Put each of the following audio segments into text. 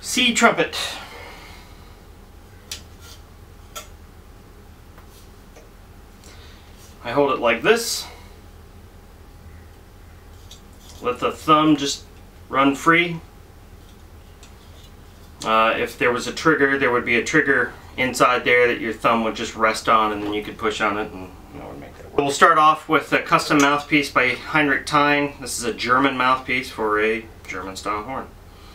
C Trumpet. I hold it like this. Let the thumb just run free. If there was a trigger, there would be a trigger inside there that your thumb would just rest on, and then you could push on it and would make that work. We'll start off with a custom mouthpiece by Heinrich Tyne. This is a German mouthpiece for a German style horn.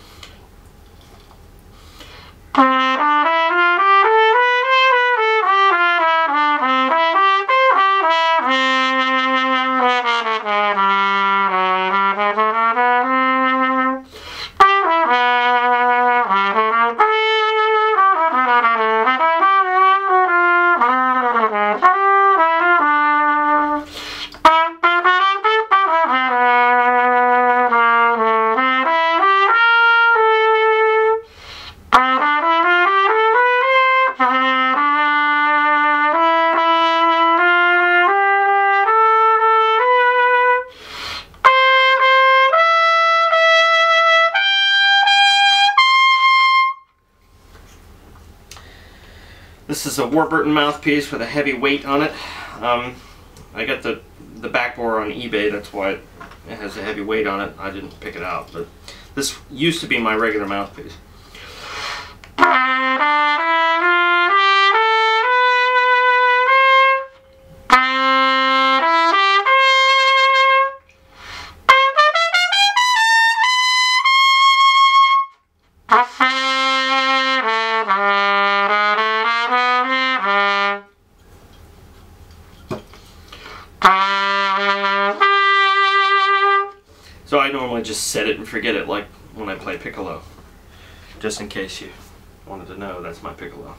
This is a Warburton mouthpiece with a heavy weight on it. I got the back bore on eBay, that's why it has a heavy weight on it. I didn't pick it out, but this used to be my regular mouthpiece. So I normally just set it and forget it, like when I play piccolo. Just in case you wanted to know, that's my piccolo.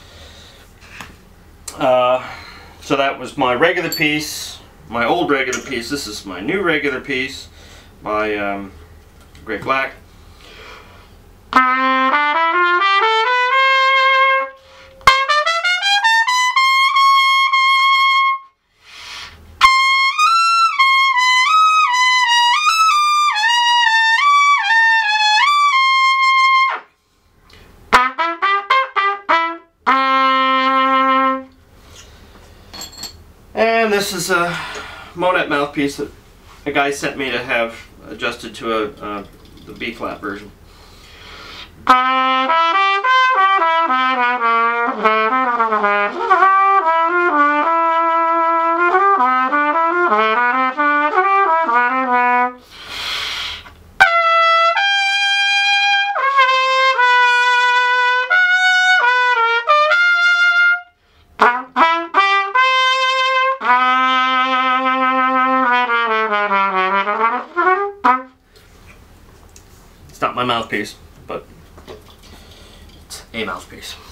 So that was my regular piece, my old regular piece. This is my new regular piece by Great Black. And this is a Monet mouthpiece that a guy sent me to have adjusted to the B-flat version. It's not my mouthpiece, but it's a mouthpiece.